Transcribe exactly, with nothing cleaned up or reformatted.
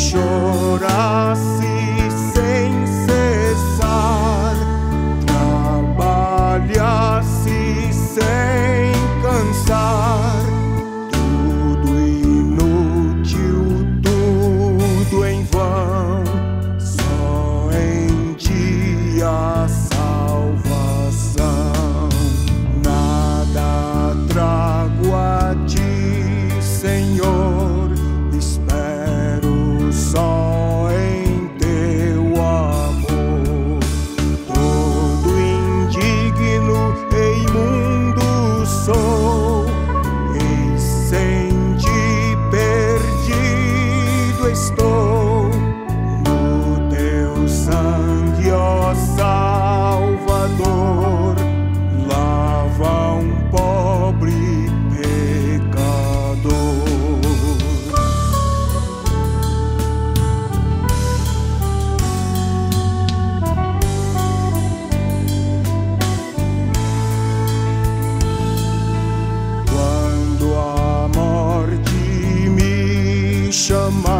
chorasse sem cessar, trabalhasse sem cansar, tudo inútil, tudo em vão, só em ti a salvação. Nada trago a ti, Senhor, espero só em teu amor. Todo indigno e imundo sou, e sem ti perdido estou. No teu sangue, ó Salvador, lava um pobre pecador. Quando a morte me chamar,